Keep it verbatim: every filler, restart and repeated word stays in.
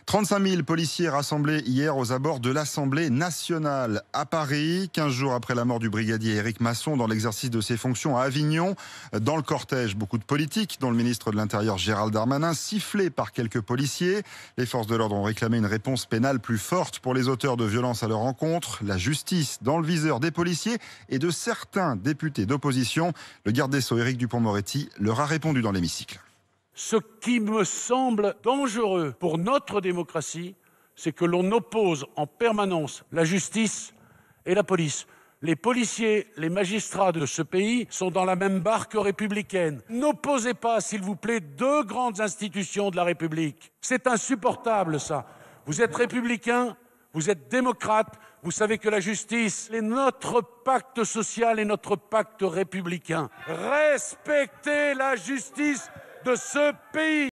trente-cinq mille policiers rassemblés hier aux abords de l'Assemblée nationale à Paris, quinze jours après la mort du brigadier Éric Masson dans l'exercice de ses fonctions à Avignon. Dans le cortège, beaucoup de politiques, dont le ministre de l'Intérieur Gérald Darmanin, sifflé par quelques policiers. Les forces de l'ordre ont réclamé une réponse pénale plus forte pour les auteurs de violences à leur encontre. La justice dans le viseur des policiers et de certains députés d'opposition. Le garde des Sceaux Éric Dupond-Moretti leur a répondu dans l'hémicycle. Ce qui me semble dangereux pour notre démocratie, c'est que l'on oppose en permanence la justice et la police. Les policiers, les magistrats de ce pays sont dans la même barque républicaine. N'opposez pas, s'il vous plaît, deux grandes institutions de la République. C'est insupportable, ça. Vous êtes républicain, vous êtes démocrate, vous savez que la justice est notre pacte social et notre pacte républicain. Respectez la justice de ce pays.